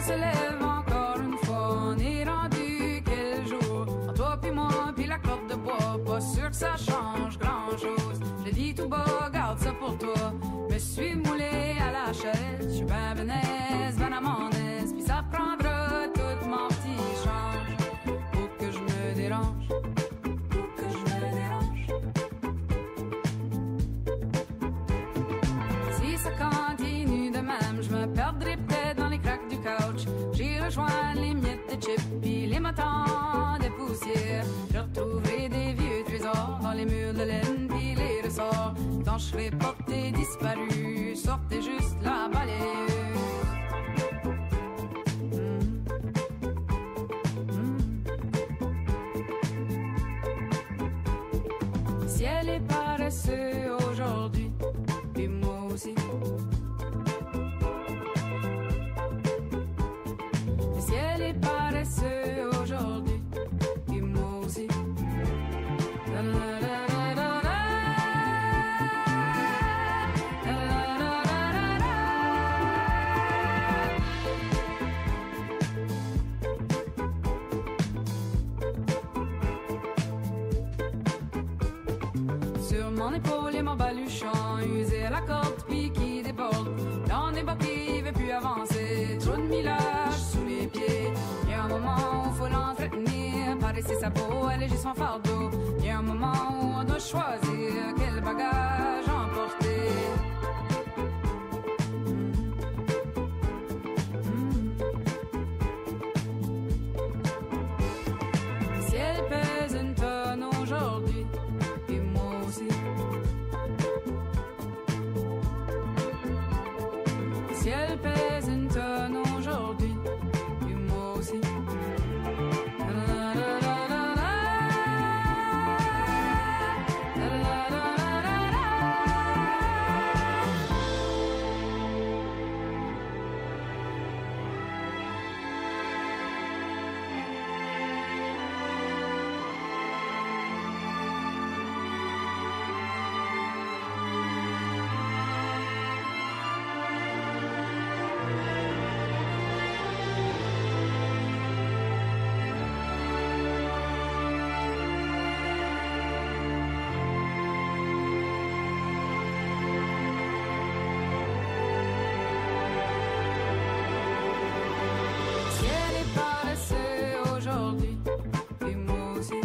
se lève encore une fois. On est rendu quel jour? En toi puis moi puis la corde de bois. Pas sûr que ça change grand chose. Je dis tout bas, garde ça pour toi. Me suis moulé à la chaise. J'suis ben benaise, ben à mon aise. Puis ça prendra tout mon petit change pour que je me dérange. Pour que je me dérange. Si ça continue de même, je me perdrai peut-être dans les craques du couch. J'y rejoins les miettes de chips puis les matins de poussière. Je retrouverai des vieux trésors dans les murs de laine puis les ressorts. Quand je serai porté disparu, sortez juste la balayeuse. Le ciel est paresseux aujourd'hui, et moi aussi. Le ciel est paresseux aujourd'hui, et moi aussi. La, la, la, la, la, la. La, la, la, la, la, la. Sur mon épaule et mon baluchon, usé à la corde puis qui déborde. Dans des bas qui veut plus avancer, trop de millage sous les pieds. Y a un moment où faut l'entretenir, paresser sa peau, alléger son fardeau. Y a un moment où on doit choisir quel bagage emporter. Le ciel pèse une tonne aujourd'hui, et moi aussi. Le ciel pèse une tonne aujourd'hui, et moi aussi. La, la, la, la, la, la. La, la, la, la, la, la. Ciel est paresseux aujourd'hui, et moi aussi.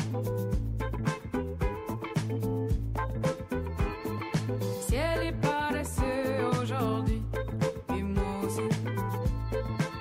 Ciel est paresseux aujourd'hui, et moi aussi.